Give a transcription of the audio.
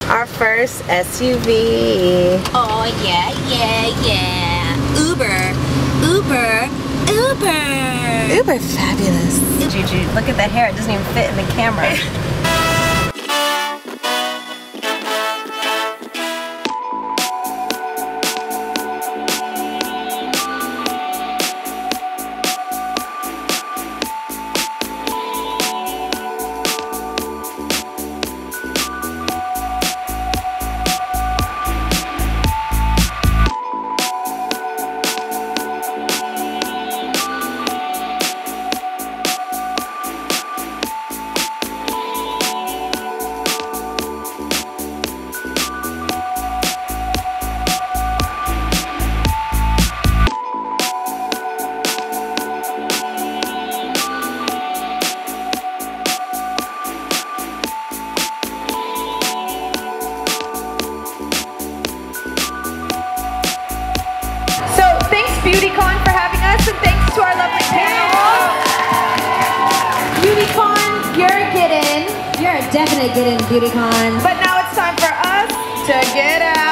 Our first SUV. Oh yeah, yeah, yeah. Uber, Uber, Uber. Uber fabulous. Juju, look at that hair. It doesn't even fit in the camera. BeautyCon for having us, and thanks to our lovely panel. BeautyCon, you're a get in. You're a definite get in, BeautyCon. But now it's time for us to get out.